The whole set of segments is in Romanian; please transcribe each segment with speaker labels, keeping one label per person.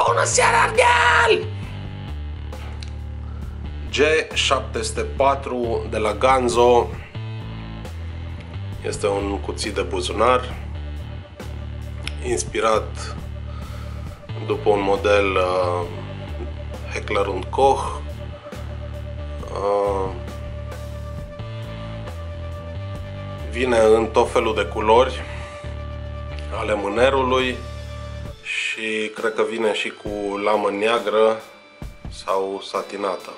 Speaker 1: Bună seara, Ardeal! G704 de la Ganzo. Este un cuțit de buzunar inspirat după un model Heckler & Koch. Vine în tot felul de culori ale mânerului și cred că vine și cu lamă neagră sau satinată.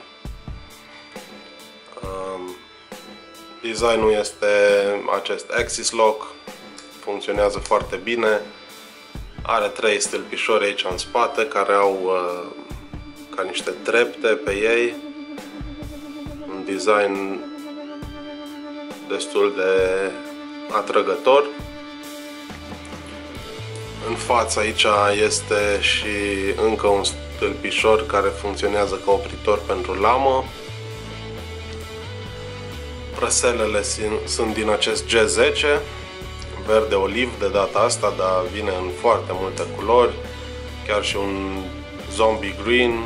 Speaker 1: Designul este acest Axis Lock, funcționează foarte bine, are 3 stâlpișori aici în spate care au ca niște trepte pe ei, un design destul de atrăgător. În față aici este și încă un stâlpișor care funcționează ca opritor pentru lamă. Prăselele sunt din acest G10, verde oliv de data asta, dar vine în foarte multe culori, chiar și un zombie green,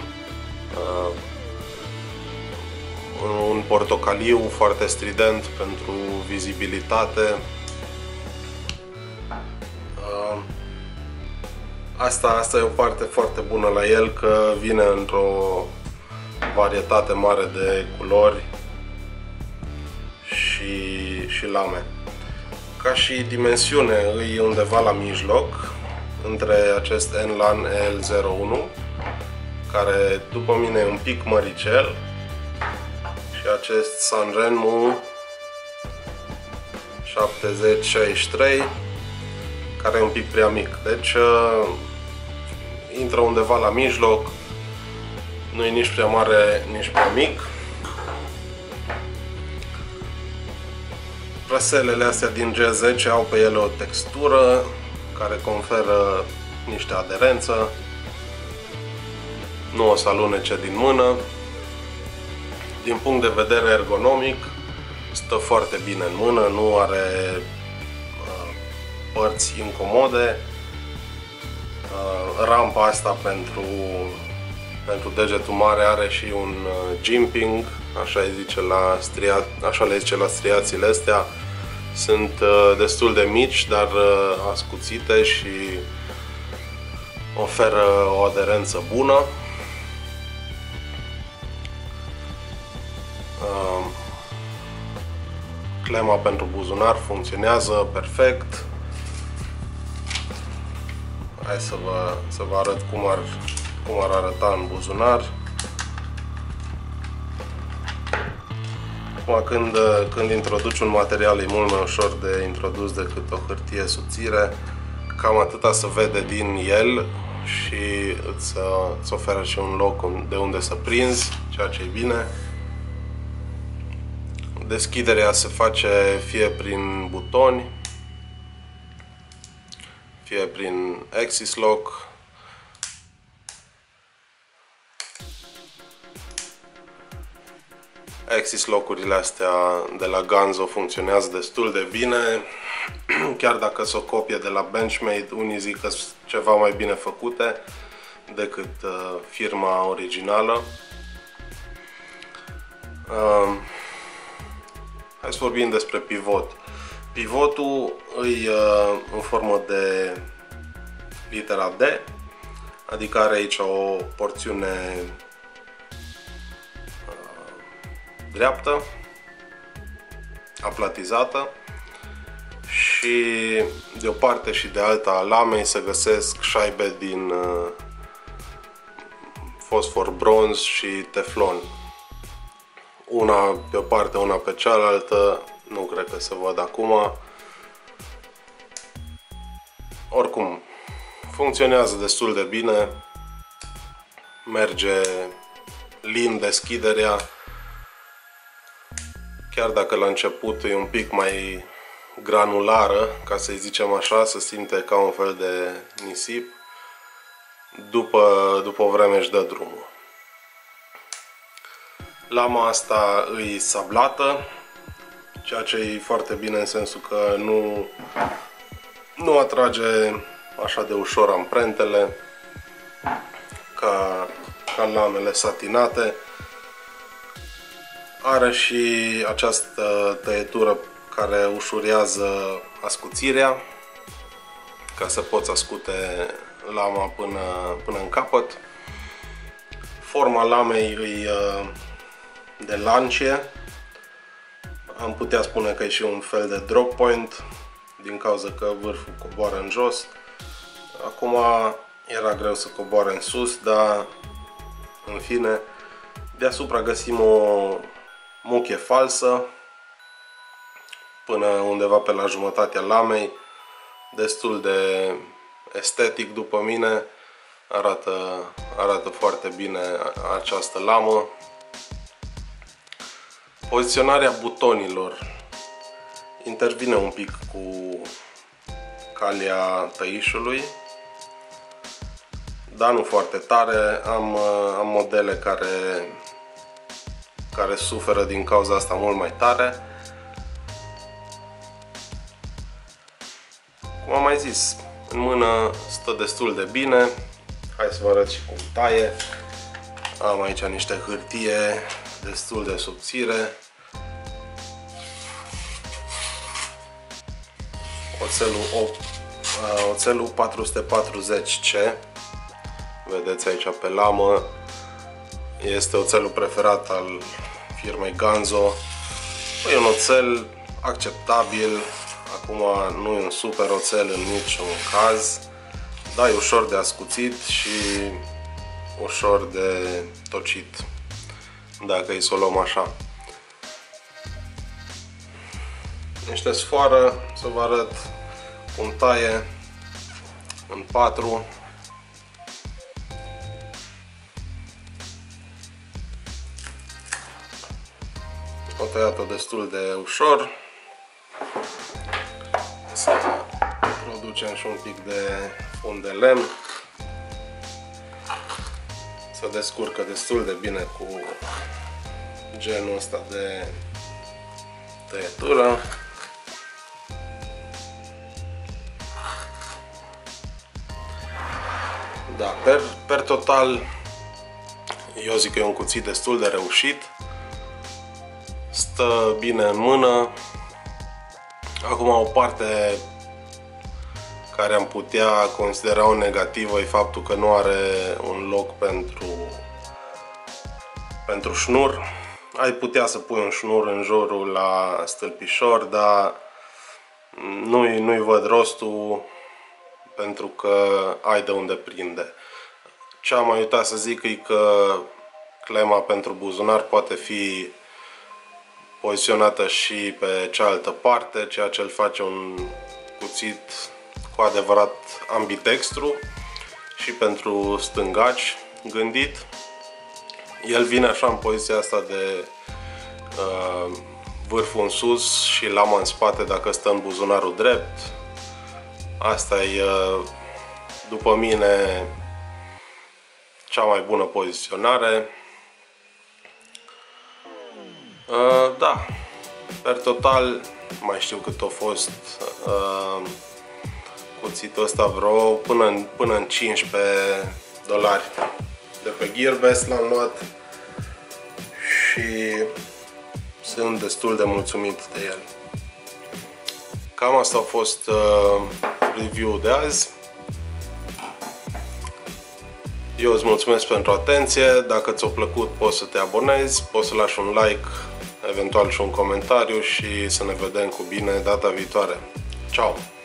Speaker 1: un portocaliu foarte strident pentru vizibilitate. Asta e o parte foarte bună la el, că vine într-o varietate mare de culori și lame. Ca și dimensiune e undeva la mijloc între acest Enlan EL01, care după mine e un pic măricel, și acest Sanrenmu 7063, care e un pic prea mic. Deci intră undeva la mijloc, nu e nici prea mare, nici prea mic. Prăselele astea din G10 au pe ele o textură care conferă niște aderență, nu o să alunece din mână. Din punct de vedere ergonomic, stă foarte bine în mână, nu are părți incomode. Rampa asta pentru degetul mare are și un jimping, așa le zice la striațiile astea. Sunt destul de mici, dar ascuțite și oferă o aderență bună. Clema pentru buzunar funcționează perfect. Hai să vă arăt cum ar arăta în buzunar. Acum, când introduci un material, e mult mai ușor de introdus decât o hârtie subțire. Cam atâta se vede din el și îți oferă și un loc de unde să prinzi, ceea ce e bine. Deschiderea se face fie prin butoni, fie prin Axis Lock. Axis Lock-urile astea de la Ganzo funcționează destul de bine, chiar dacă sunt o copie de la Benchmade, unii zic că sunt ceva mai bine făcute decât firma originală. Hai să vorbim despre pivot. Pivotul e în formă de litera D, adică are aici o porțiune dreaptă, aplatizată, și de o parte și de alta a lamei se găsesc șaibe din fosfor bronz și teflon. Una pe o parte, una pe cealaltă, nu cred că se văd acum. Oricum, funcționează destul de bine, merge lin deschiderea, chiar dacă la început e un pic mai granulară, ca să-i zicem așa, se simte ca un fel de nisip, după o vreme își dă drumul. Lama asta e sablată, ceea ce e foarte bine în sensul că nu atrage așa de ușor amprentele. ca lamele satinate. Are și această tăietură care ușurează ascuțirea, ca să poți ascute lama până în capăt. Forma lamei e de lance. Am putea spune că e și un fel de drop point, din cauza că vârful coboară în jos. Acum era greu să coboare în sus, dar în fine, deasupra găsim o muchie falsă până undeva pe la jumătatea lamei, destul de estetic după mine, arată foarte bine această lamă. Poziționarea butonilor intervine un pic cu calea tăișului, dar nu foarte tare. Am modele care suferă din cauza asta mult mai tare. Cum am mai zis, în mână stă destul de bine. Hai să vă arăt și cum taie. Am aici niște hârtie destul de subțire. Oțelul 440C, vedeți aici pe lamă, este oțelul preferat al firmei Ganzo. E un oțel acceptabil. Acum nu e un super oțel în niciun caz, dar e ușor de ascuțit și ușor de tocit, dacă îi să o luăm așa. Niște sfoară, să vă arăt cum taie în 4. O tăiat-o destul de ușor. Să producem și un pic de fund de lemn. Se descurcă destul de bine cu genul ăsta de tăietură. Da, per total, eu zic că e un cuțit destul de reușit. Stă bine în mână. Acum, o parte care am putea considera o negativă e faptul că nu are un loc pentru șnur. Ai putea să pui un șnur în jurul la stâlpișor, dar nu-i văd rostul, pentru că ai de unde prinde. Ce am mai uitat să zic e că clema pentru buzunar poate fi poziționată și pe cealaltă parte, ceea ce îl face un cuțit cu adevărat ambidextru și pentru stângaci gândit. El vine așa în poziția asta de vârful în sus și lama în spate dacă stă în buzunarul drept. Asta e, după mine, cea mai bună poziționare. Da, per total, mai știu cât a fost cuțitul ăsta, vreo până în $15 de pe Gearbest l-am luat și sunt destul de mulțumit de el. Cam asta a fost review-ul de azi. Eu îți mulțumesc pentru atenție. Dacă ți-a plăcut, poți să te abonezi, poți să lași un like, eventual și un comentariu, și să ne vedem cu bine data viitoare. Ciao!